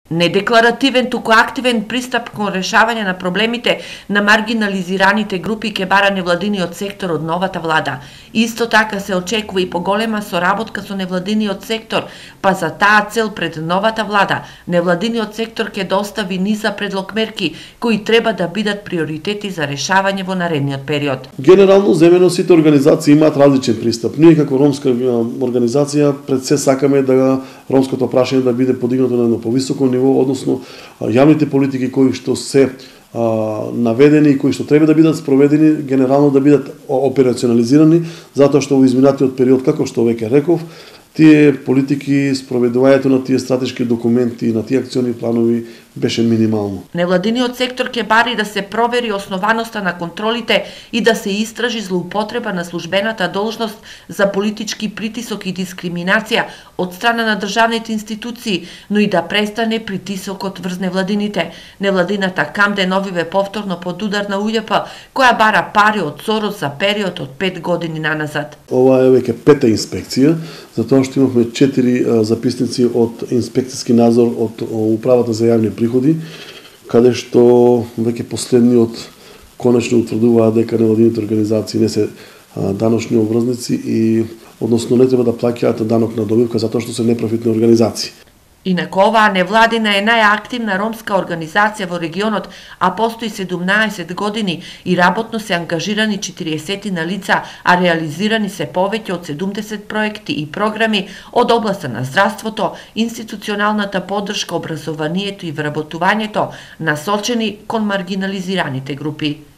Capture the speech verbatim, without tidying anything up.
Недекларативен, туку активен пристап кон решавање на проблемите на маргинализираните групи ке бара невладиниот сектор од новата влада. Исто така се очекува и поголема соработка со невладиниот сектор, па за таа цел пред новата влада, невладиниот сектор ке достави низа предлог мерки кои треба да бидат приоритети за решавање во наредниот период. Генерално земено сите организации имаат различен пристап. Ние како ромска организација пред се сакаме да ромското прашање да биде подигнато на едно повисоко ниво, односно јавните политики кои што се а, наведени и кои што треба да бидат спроведени, генерално да бидат операционализирани, затоа што во изминатиот период, како што веќе реков, тие политики, спроведувањето на тие стратешки документи, на тие акциони планови беше минимално. Невладиниот сектор ке бари да се провери основаноста на контролите и да се истражи злоупотреба на службената должност за политички притисок и дискриминација од страна на државните институции, но и да престане притисокот врз невладините. Невладината Камде Новиве повторно под удар на У Љ П, која бара пари од Сорос за период од пет години наназад. Ова е веќе пета инспекција, затоа што имавме четири записници од инспекцијски надзор од Управата за јавни приходи, каде што веќе последниот конечно утврдуваа дека невладините организации не се даночни обврзници и односно не треба да плаќаат данок на добивка затоа што се непрофитни организации. Инаку оваа невладина е најактивна ромска организација во регионот, а постои седумнаесет години и работно се ангажирани четириесет на лица, а реализирани се повеќе од седумдесет проекти и програми од областа на здравството, институционалната поддршка, образованието и вработувањето, насочени кон маргинализираните групи.